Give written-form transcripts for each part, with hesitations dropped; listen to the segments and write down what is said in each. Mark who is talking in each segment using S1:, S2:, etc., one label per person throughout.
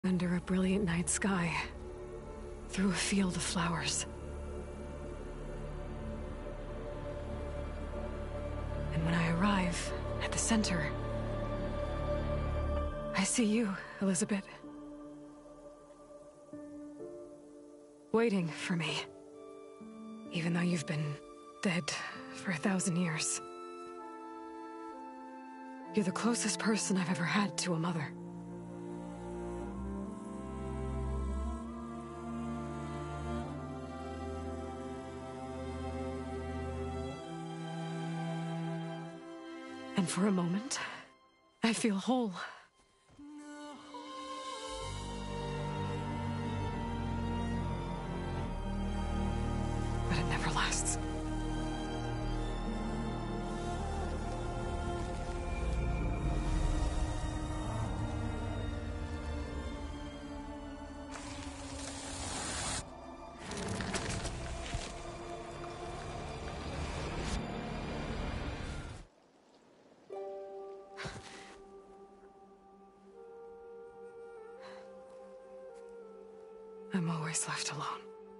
S1: Under a brilliant night sky, through a field of flowers. And when I arrive at the center, I see you, Elizabeth. Waiting for me. Even though you've been dead for 1,000 years. You're the closest person I've ever had to a mother. And for a moment, I feel whole. But it never lasts. I'm always left alone.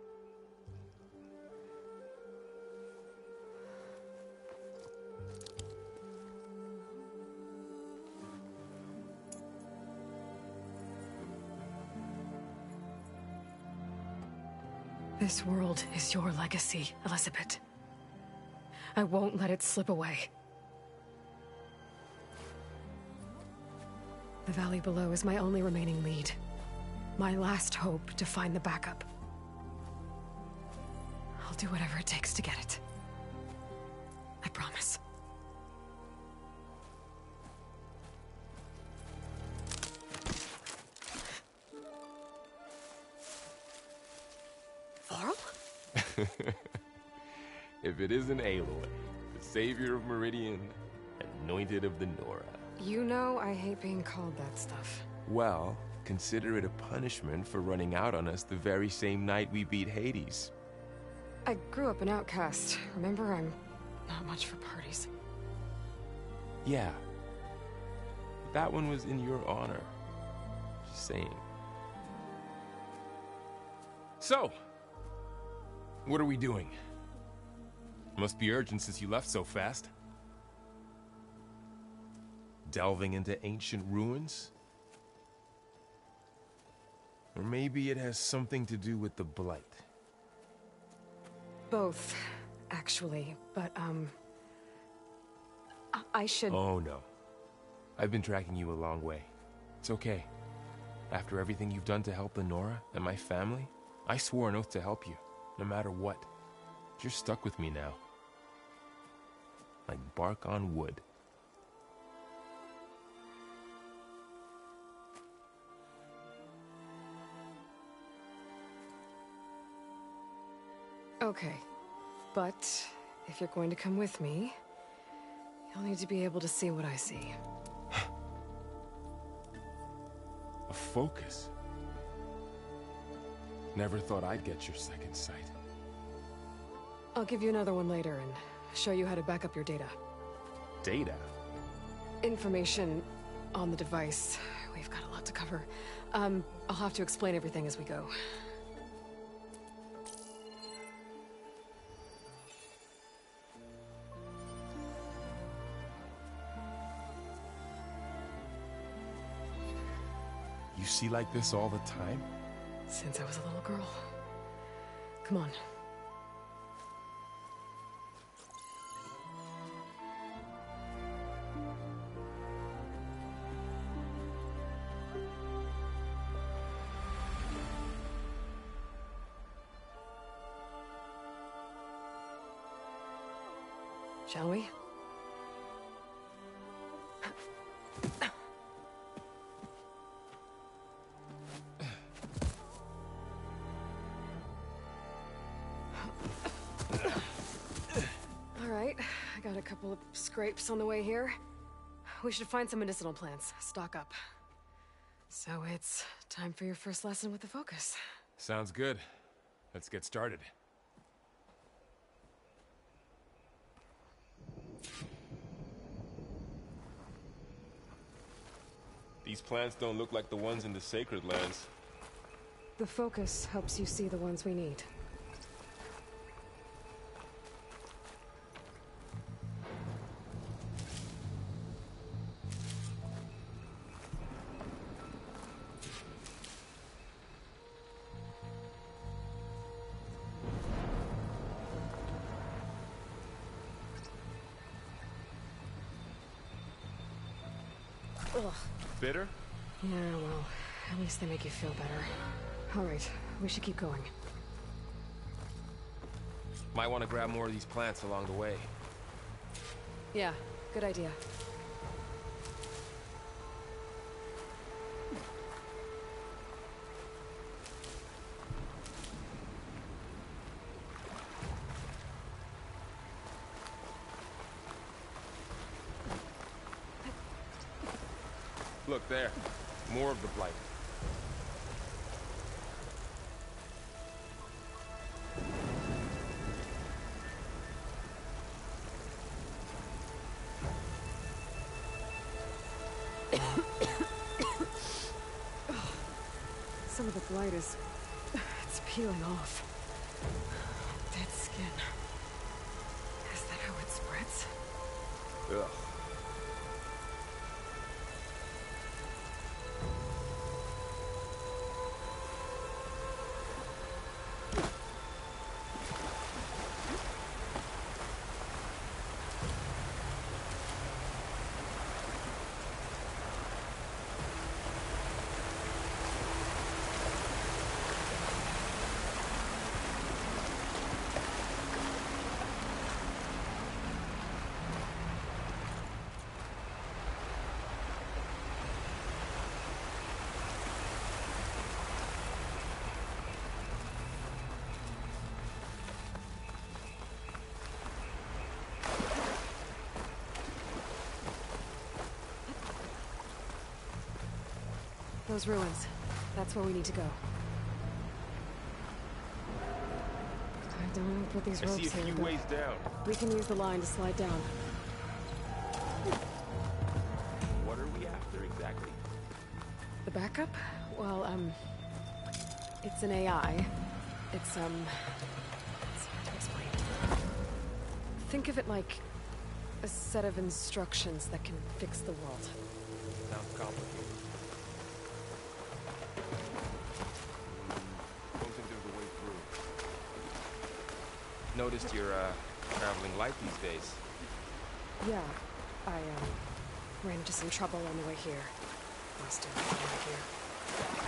S1: This world is your legacy, Elizabeth. I won't let it slip away. The valley below is my only remaining lead. My last hope to find the backup. I'll do whatever it takes to get it. I promise. Varl?
S2: If it isn't Aloy, the savior of Meridian, anointed of the Nora.
S1: You know I hate being called that stuff.
S2: Well, consider it a punishment for running out on us the very same night we beat Hades.
S1: I grew up an outcast. Remember, I'm not much for parties.
S2: Yeah. That one was in your honor. Just saying. So, what are we doing? Must be urgent since you left so fast. Delving into ancient ruins? Or maybe it has something to do with the Blight.
S1: Both, actually, but, I should...
S2: Oh, no. I've been tracking you a long way. It's okay. After everything you've done to help the Nora and my family, I swore an oath to help you, no matter what. You're stuck with me now. Like bark on wood.
S1: Okay, but if you're going to come with me, you'll need to be able to see what I see.
S2: A focus? Never thought I'd get your second sight.
S1: I'll give you another one later and show you how to back up your data.
S2: Data?
S1: Information on the device. We've got a lot to cover. I'll have to explain everything as we go.
S2: You see like this all the time?
S1: Since I was a little girl. Come on. Shall we? All right, I got a couple of scrapes on the way here. We should find some medicinal plants, stock up. So it's time for your first lesson with the Focus.
S2: Sounds good. Let's get started. These plants don't look like the ones in the Sacred Lands.
S1: The focus helps you see the ones we need. Ugh.
S2: Bitter?
S1: Yeah, well, at least they make you feel better. All right, we should keep going.
S2: Might want to grab more of these plants along the way.
S1: Yeah, good idea.
S2: Look there. More of the blight.
S1: Some of the blight is... it's peeling off. Dead skin. Is that how it spreads?
S2: Ugh.
S1: Those ruins. That's where we need to go. I don't know what these
S2: I
S1: ropes
S2: see a
S1: here,
S2: few
S1: but
S2: ways down.
S1: we can use the line to slide down.
S2: What are we after exactly?
S1: The backup? Well, it's an AI. It's hard to explain. Think of it like a set of instructions that can fix the world.
S2: Sounds complicated. Don't think there's a way through. Noticed you're, traveling light these days.
S1: Yeah, I, ran into some trouble on the way here. Must have been over here.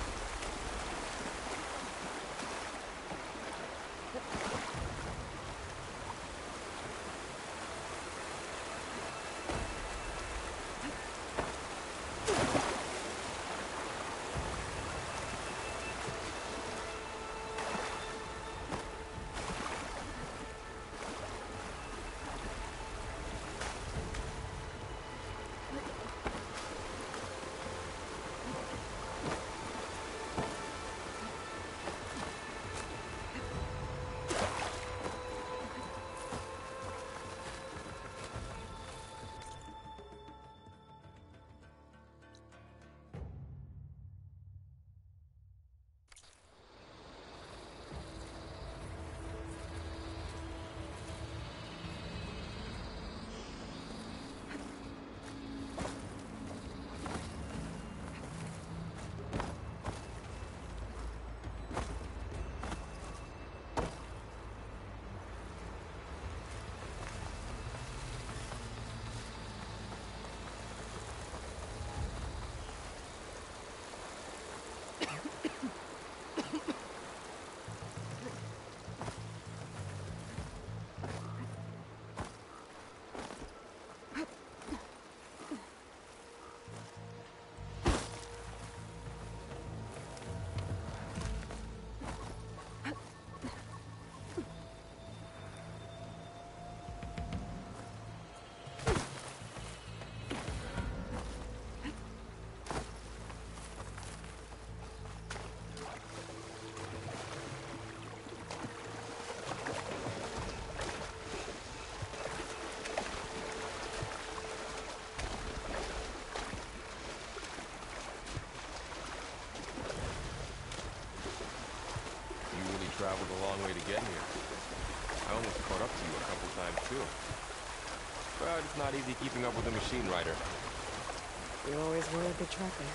S2: traveled a long way to get here. I almost caught up to you a couple times, too. But it's not easy keeping up with a machine rider.
S1: You always were a big tracker.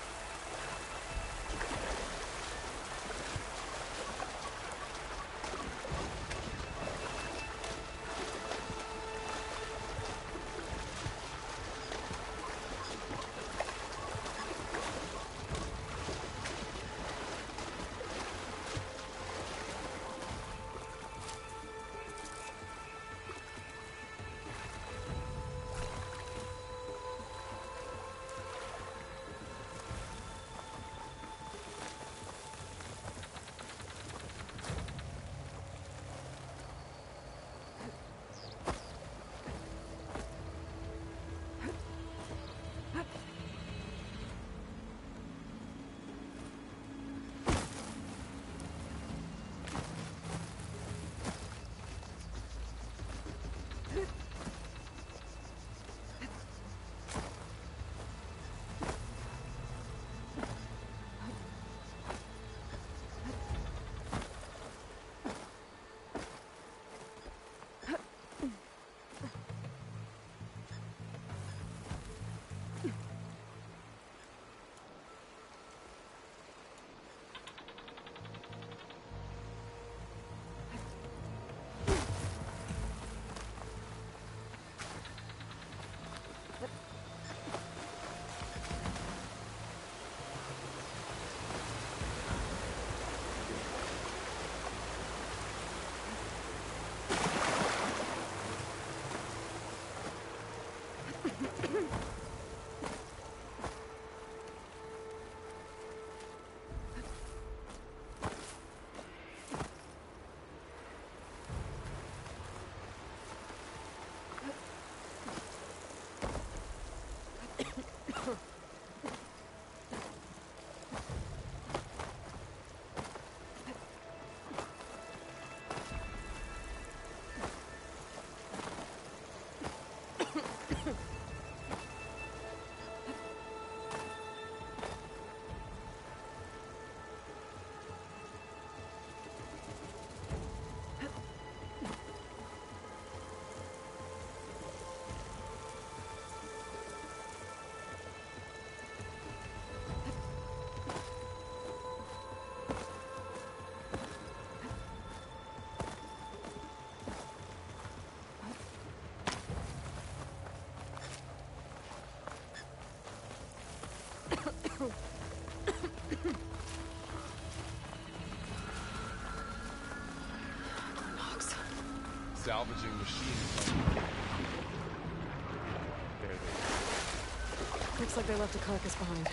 S2: Salvaging machines. There they are.
S1: Looks like they left a carcass behind.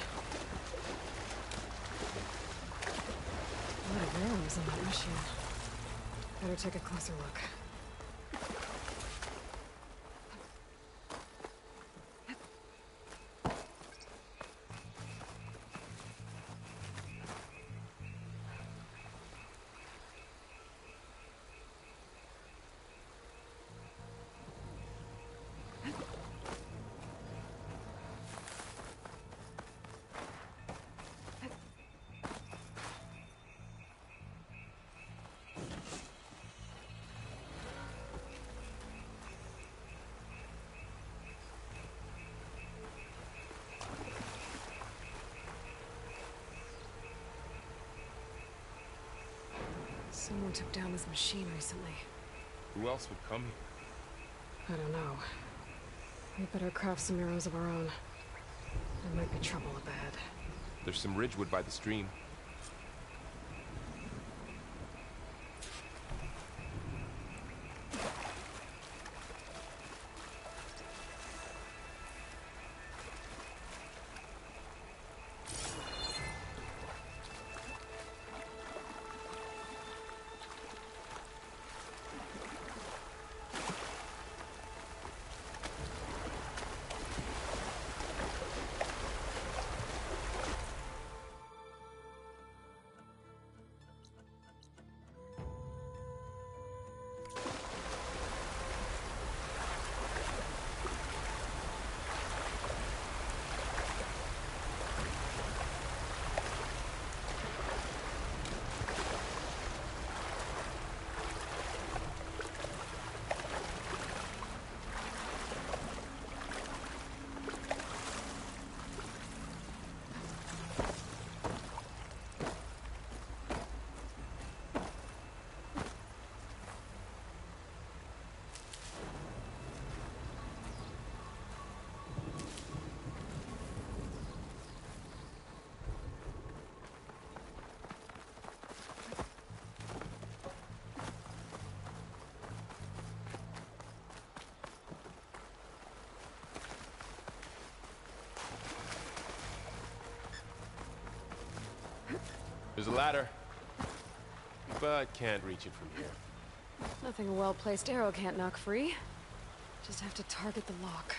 S1: A lot of arrows on that machine. Better take a closer look. Someone took down this machine recently.
S2: Who else would come here?
S1: I don't know. We better craft some arrows of our own. There might be trouble up ahead.
S2: There's some ridgewood by the stream. There's a ladder, but can't reach it from here.
S1: Nothing a well-placed arrow can't knock free. Just have to target the lock.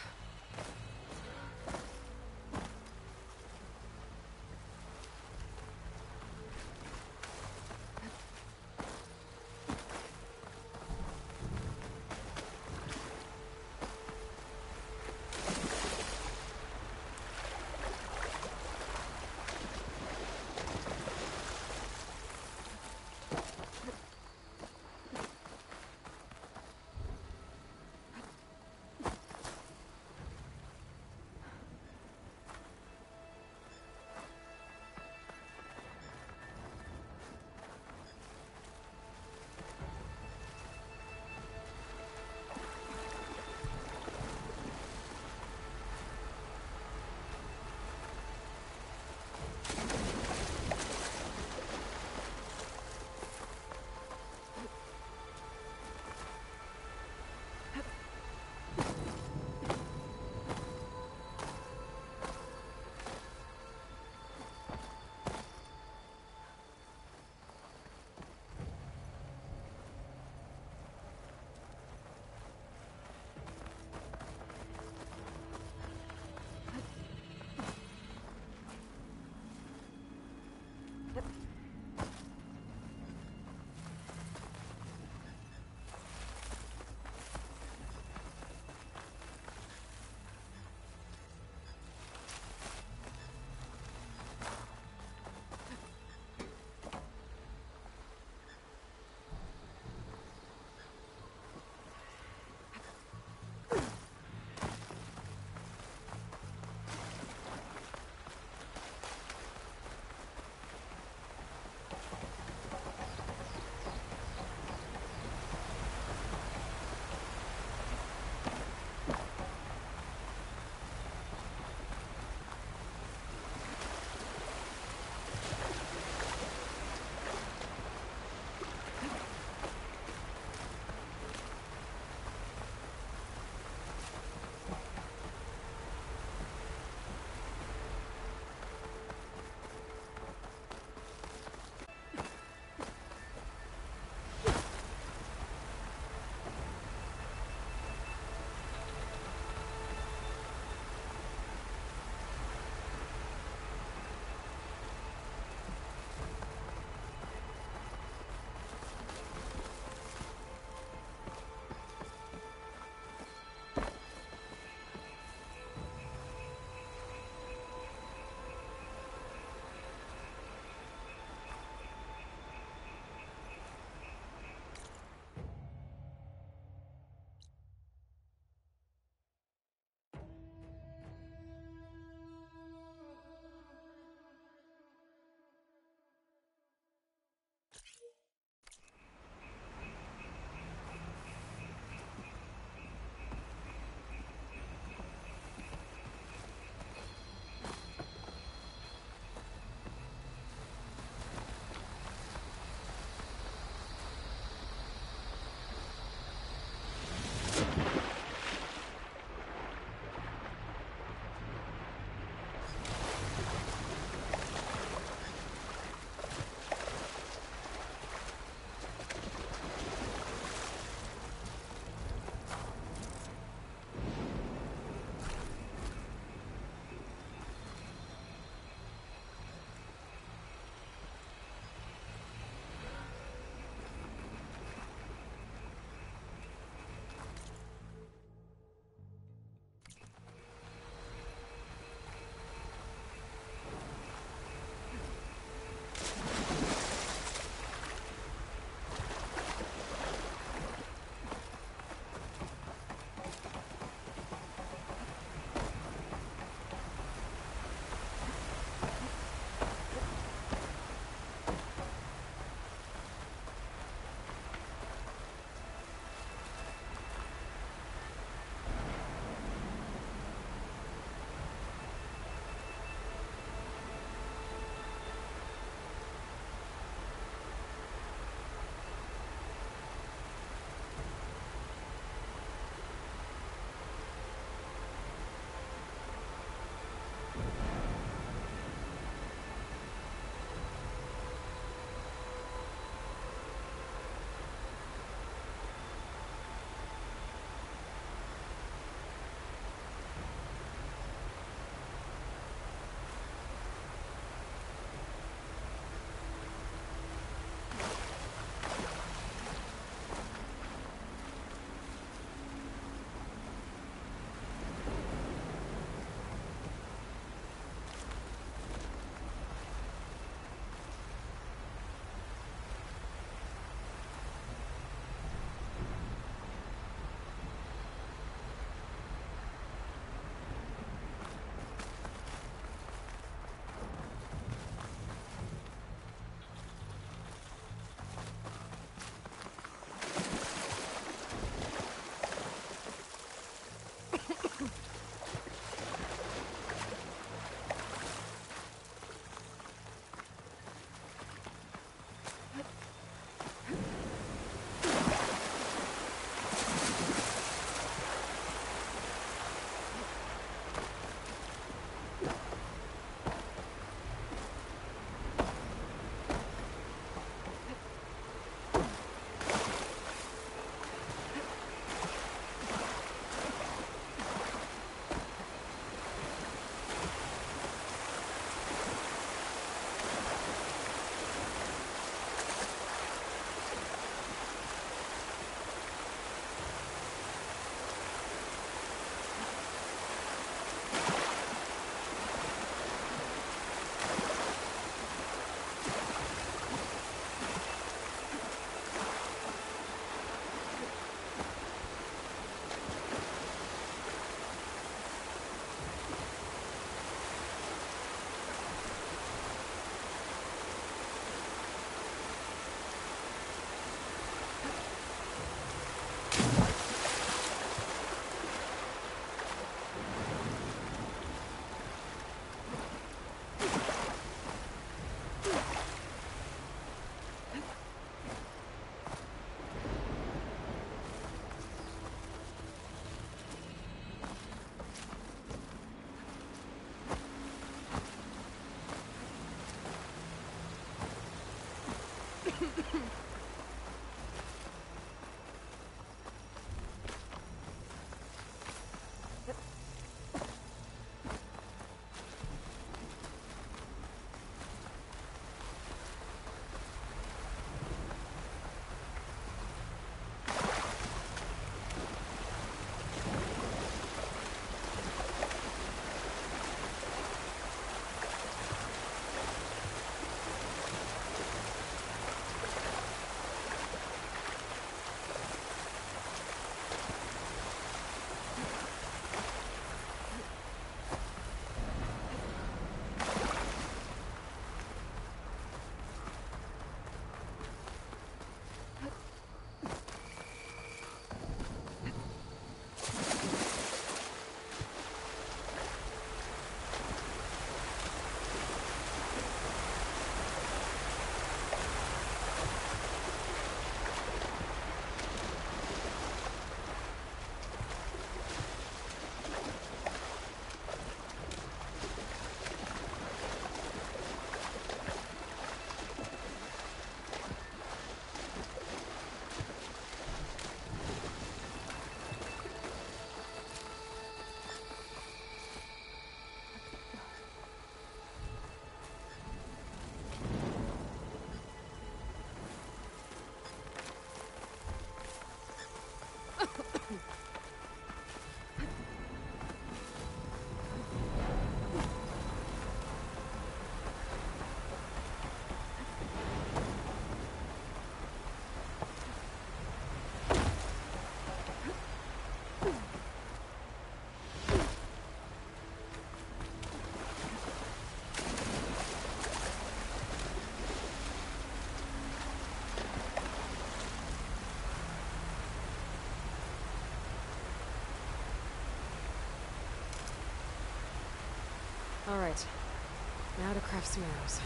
S1: All right. Now to craft some arrows.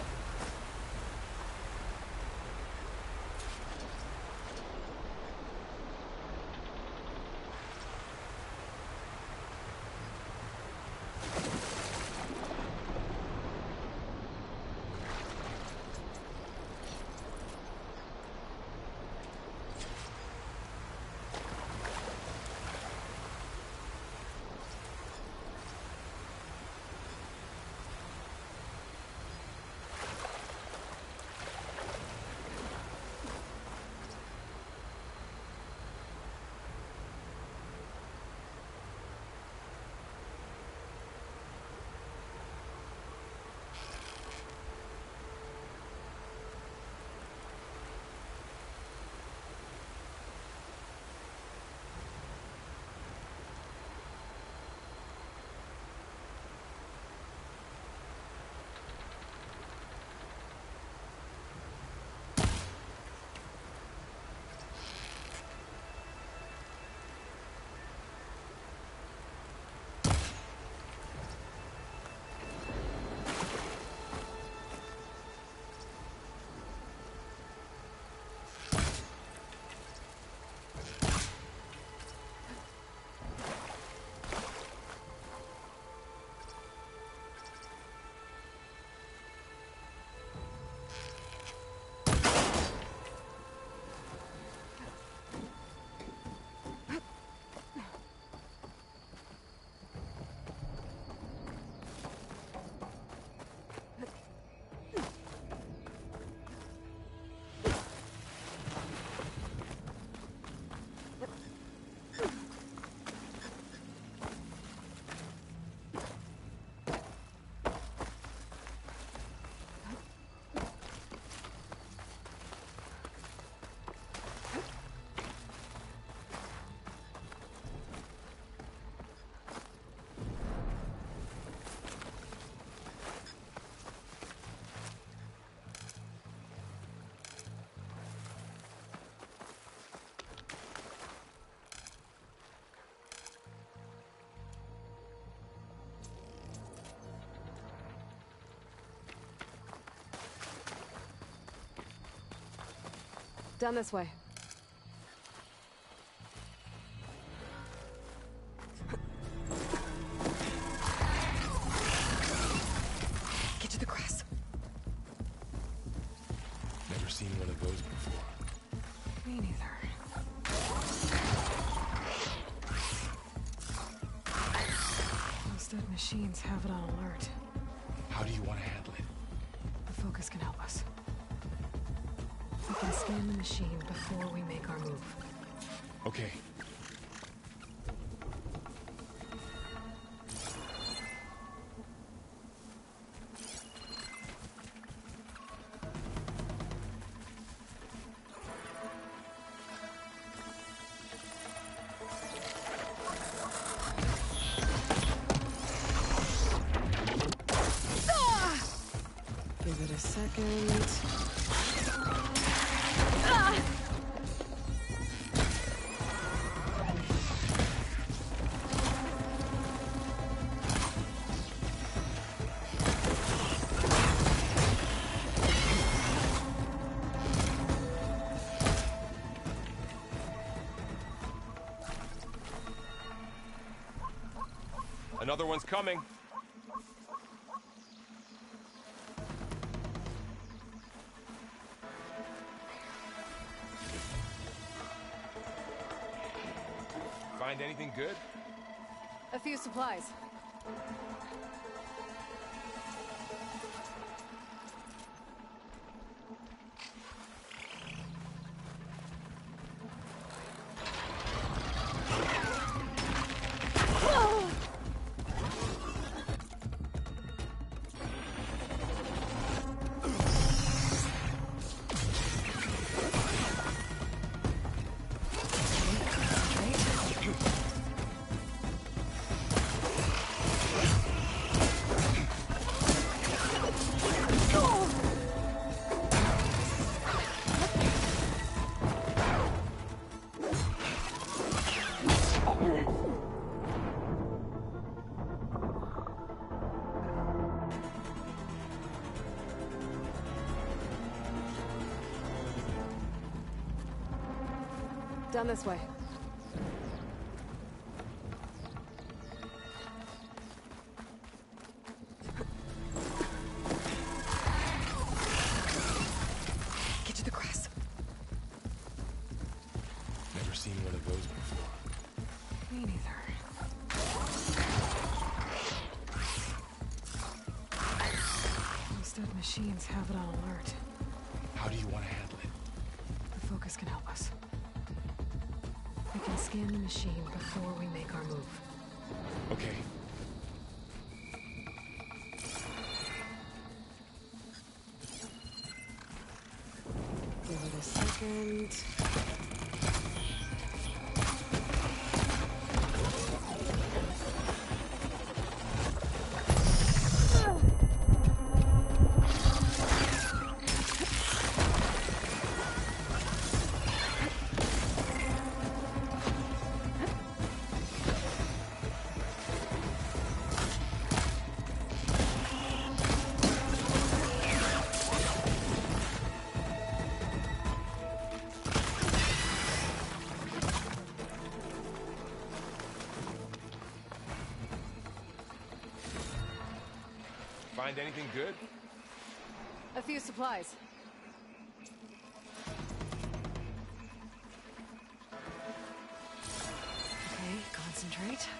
S1: Down this way. Get to the grass.
S2: Never seen one of those before.
S1: Me neither. Those dead machines have it on alert.
S2: How do you want to handle it?
S1: The focus can help us. We can scan the machine before we make our move.
S2: Okay.
S1: Give it a second.
S2: Another one's coming. Find anything good?
S1: A few supplies. Down this way. Get to the grass.
S2: Never seen one of those before.
S1: Me neither. Most dead machines have it on alert.
S2: How do you want to handle it?
S1: The Focus can help us. We can scan the machine before we make our move.
S2: Okay.
S1: Give it a second.
S2: Find anything good?
S1: A few supplies. Okay, concentrate.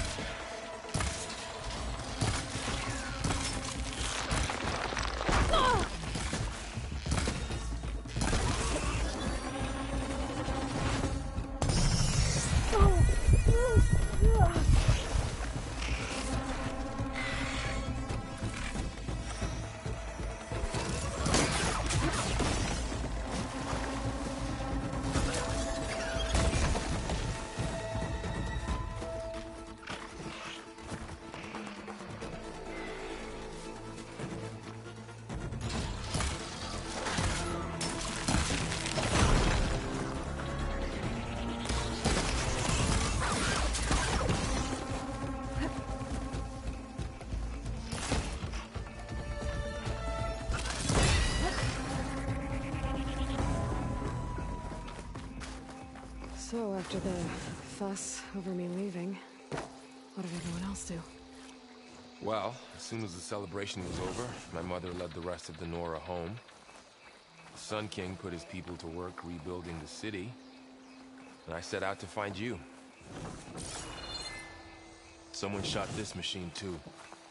S1: So, after the fuss over me leaving, what did everyone else do?
S2: Well, as soon as the celebration was over, my mother led the rest of the Nora home. The Sun King put his people to work rebuilding the city, and I set out to find you. Someone shot this machine too.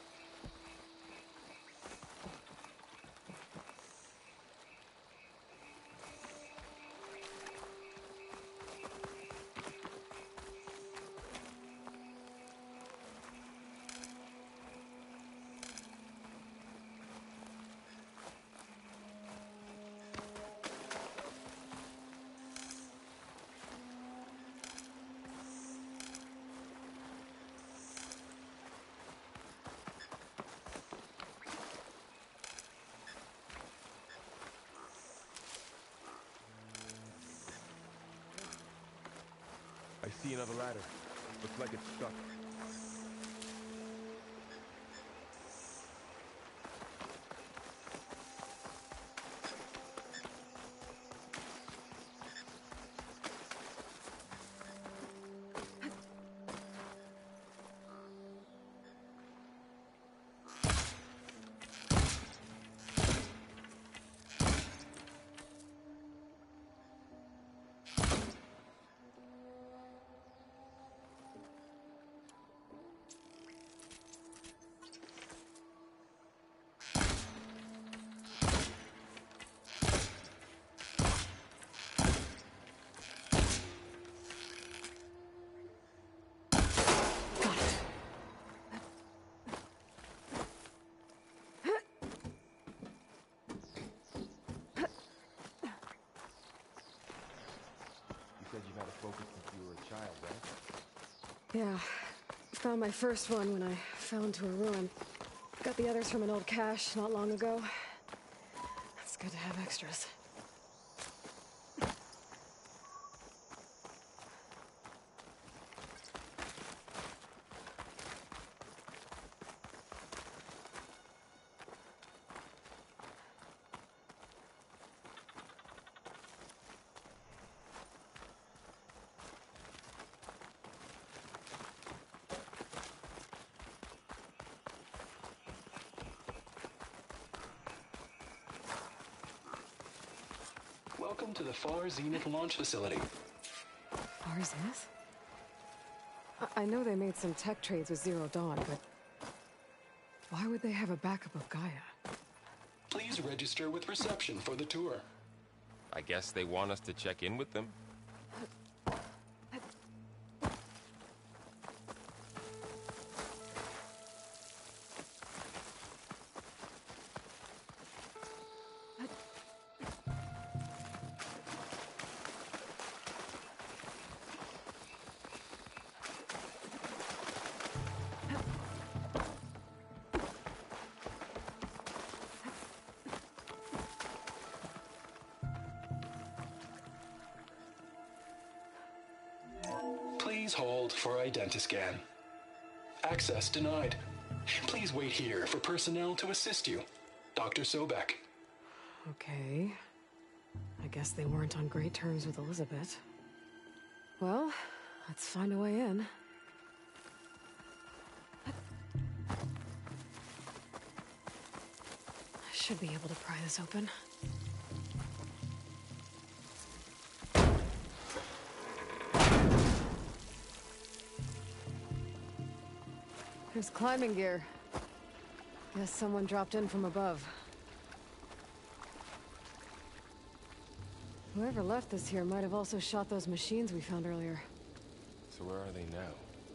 S2: I see another ladder. Looks like it's stuck. Said you've had a Focus since you were a child, right?
S1: Yeah. Found my first one when I fell into a ruin. Got the others from an old cache not long ago. It's good to have extras.
S3: Welcome to the Far Zenith launch facility.
S1: Far Zenith? I know they made some tech trades with Zero Dawn, but why would they have a backup of Gaia?
S3: Please register with reception for the tour.
S2: I guess they want us to check in with them?
S3: Please hold for Identiscan. Access denied. Please wait here for personnel to assist you. Dr. Sobek.
S1: Okay. I guess they weren't on great terms with Elizabeth. Well, let's find a way in. I should be able to pry this open. There's climbing gear. Guess someone dropped in from above. Whoever left this here might have also shot those machines we found earlier.
S2: So where are they now?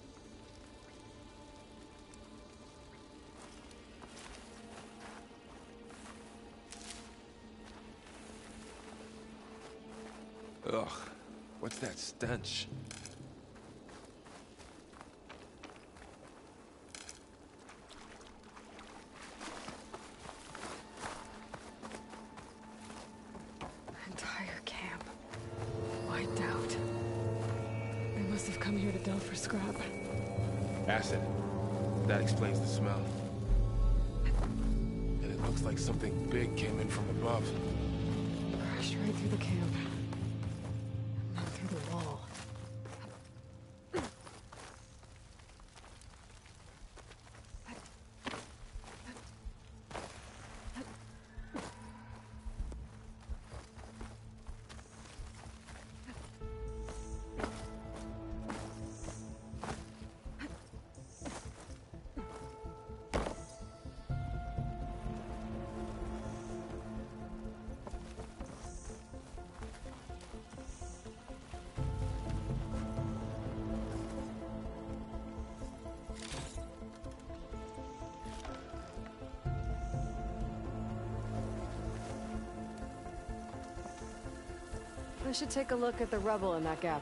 S2: Ugh, what's that stench?
S1: Entire camp. Wiped out. They must have come here to delve for scrap.
S2: Acid. That explains the smell. And it looks like something big came in from above.
S1: Crashed right through the camp. Not through the wall. I should take a look at the rubble in that gap.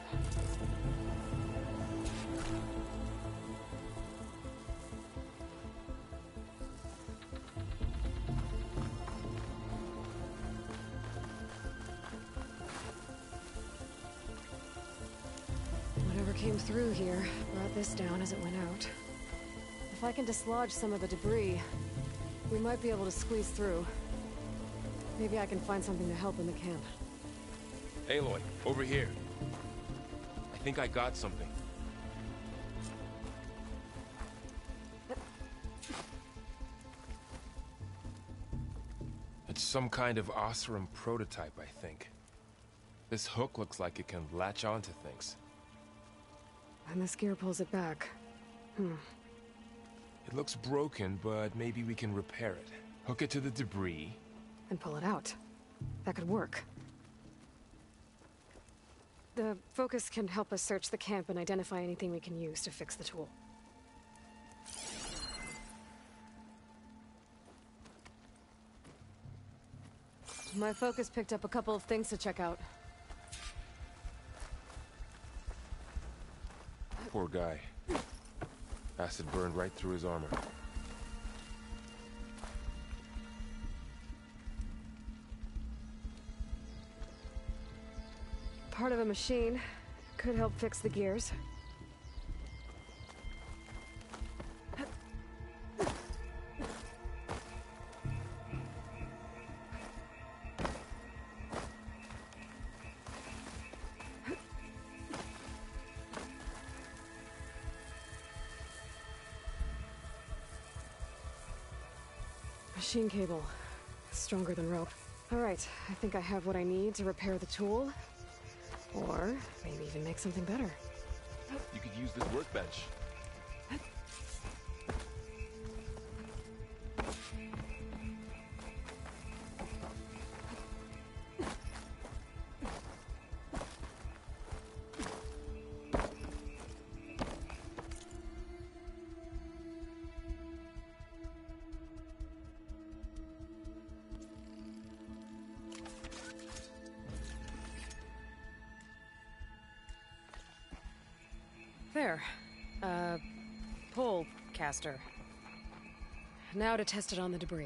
S1: Whatever came through here brought this down as it went out. If I can dislodge some of the debris, we might be able to squeeze through. Maybe I can find something to help in the camp.
S2: Aloy, over here. I think I got something. It's some kind of Oseram prototype, I think. This hook looks like it can latch onto things.
S1: And this gear pulls it back.
S2: It looks broken, but maybe we can repair it. Hook it to the debris.
S1: And pull it out. That could work. The focus can help us search the camp and identify anything we can use to fix the tool. My focus picked up a couple of things to check out.
S2: Poor guy. Acid burned right through his armor.
S1: Part of a machine. Could help fix the gears. Machine cable. Stronger than rope. Alright, I think I have what I need to repair the tool. Or maybe even make something better.
S2: You could use this workbench.
S1: There. Pole caster. Now to test it on the debris.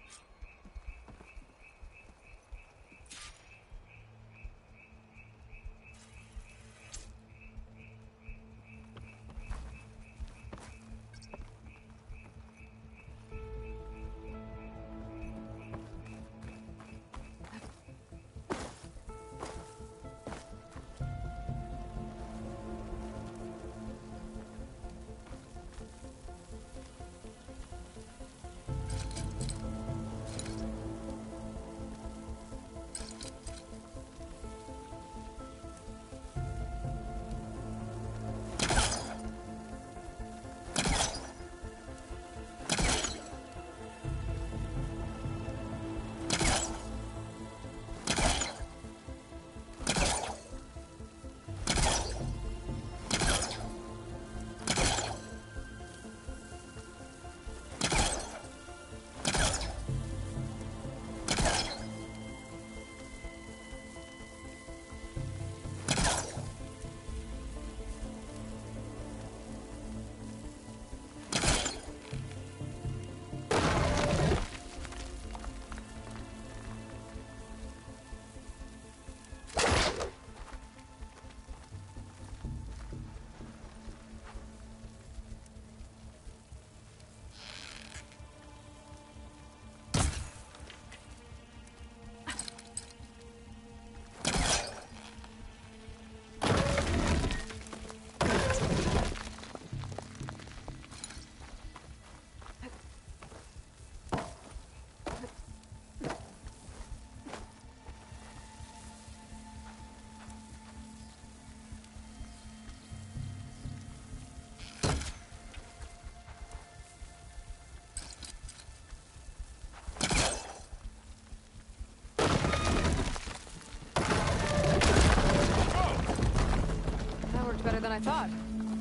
S1: Better than I thought.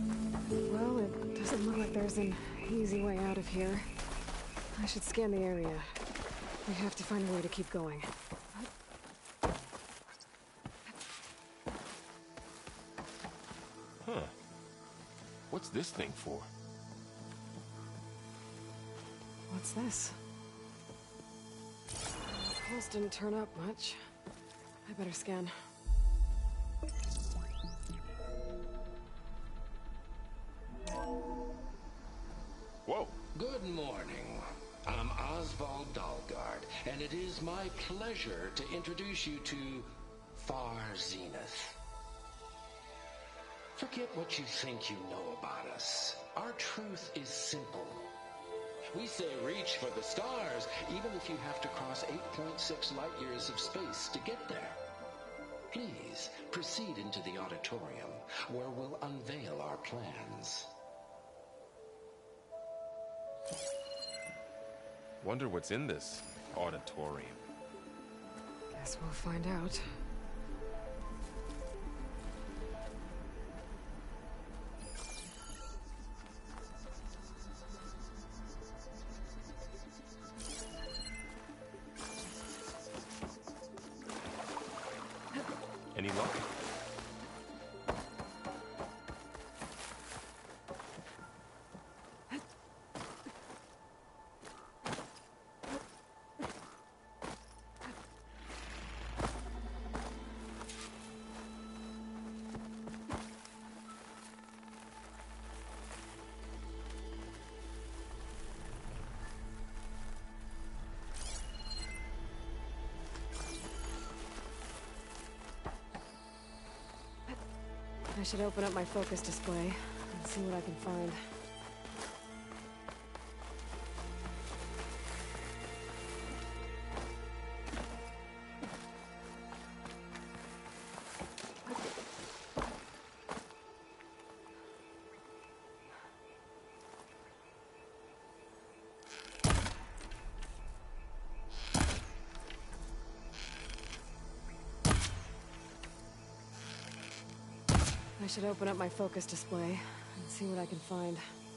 S1: Well, it doesn't look like there's an easy way out of here. I should scan the area. We have to find a way to keep going.
S2: Huh. What's this thing for?
S1: What's this? Pulse didn't turn up much. I better scan.
S2: Whoa.
S4: Good morning. I'm Oswald Dalgard, and it is my pleasure to introduce you to Far Zenith. Forget what you think you know about us. Our truth is simple. We say reach for the stars, even if you have to cross 8.6 light years of space to get there. Please, proceed into the auditorium, where we'll unveil our plans.
S2: Wonder what's in this auditorium.
S1: Guess we'll find out.
S2: Any luck?
S1: I should open up my focus display and see what I can find. I should open up my focus display and see what I can find.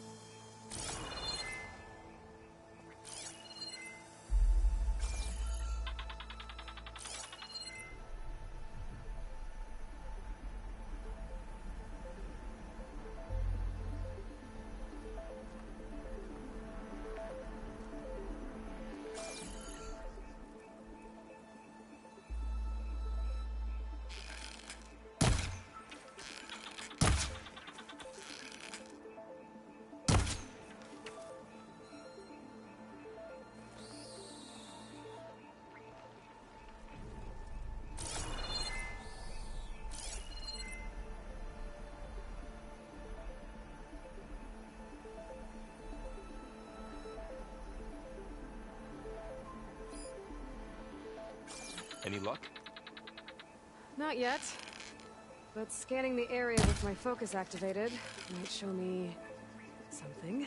S2: Any luck?
S1: Not yet. But scanning the area with my focus activated might show me something.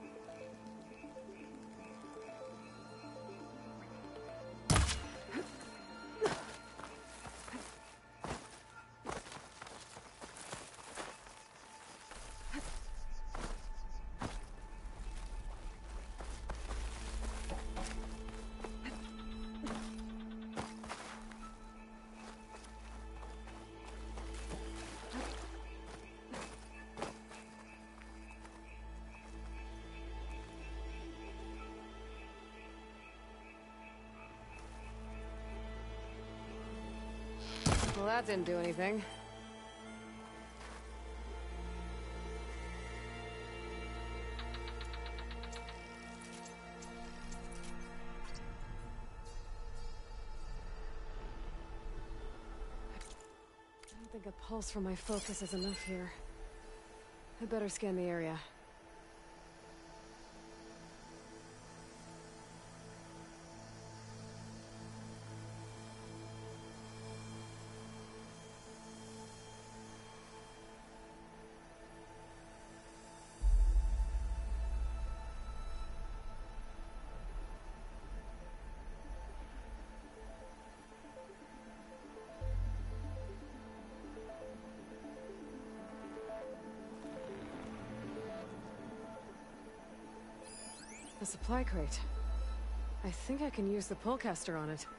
S1: Well, that didn't do anything. I don't think a pulse from my focus is enough here. I better scan the area. A supply crate. I think I can use the pullcaster on it.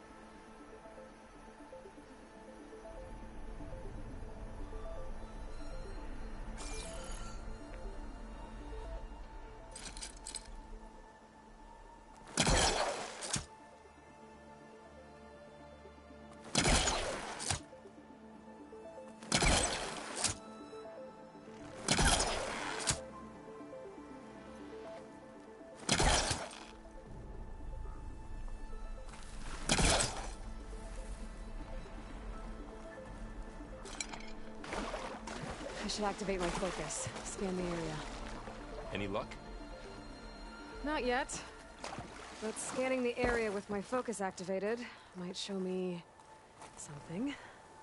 S1: I should activate my focus. Scan the area.
S2: Any luck?
S1: Not yet. But scanning the area with my focus activated might show me something.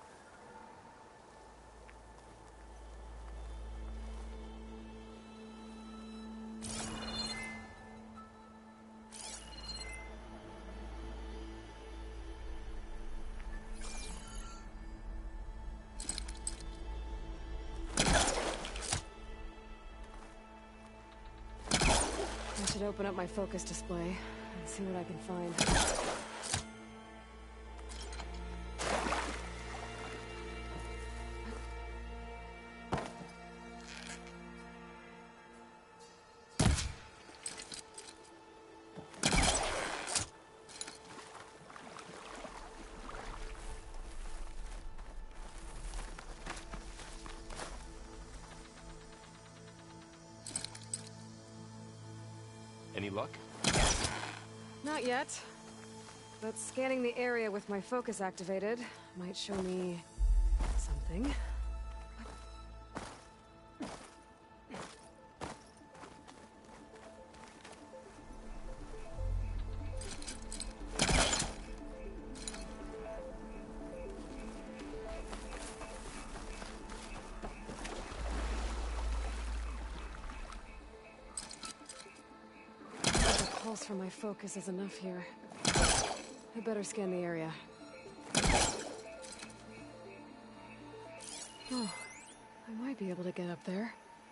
S1: I should open up my focus display and see what I can find.
S2: Any luck?
S1: Not yet. But scanning the area with my focus activated might show me something. Pulse from my focus is enough here. I better scan the area. Oh, might be able to get up there.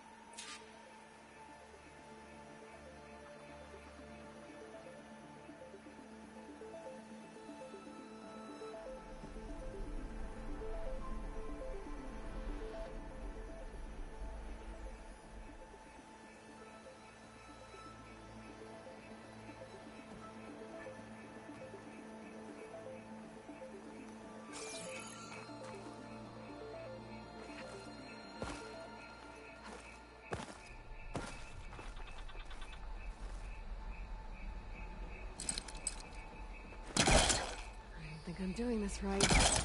S1: I think I'm doing this right.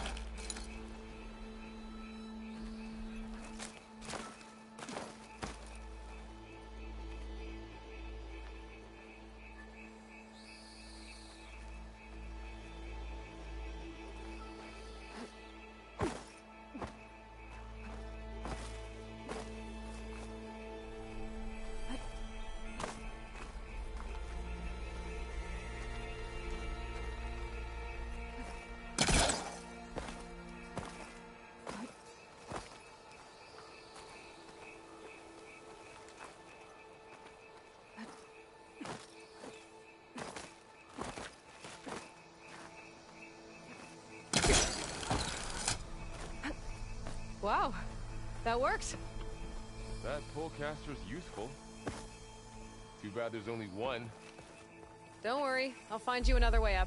S1: Wow, that worked.
S2: That pullcaster's useful. Too bad there's only one.
S1: Don't worry, I'll find you another way up.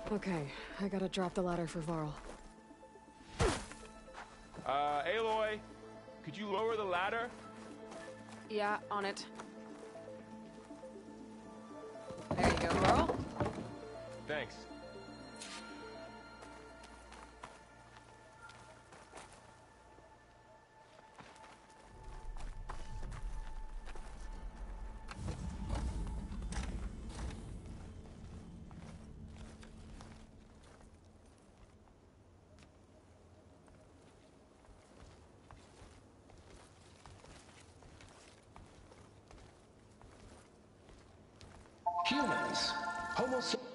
S1: Okay, I gotta drop the ladder for Varl.
S2: Aloy, could you lower the ladder?
S1: Yeah, on it. There you go, Varl.
S2: Thanks.
S4: Humans, Homo sapiens.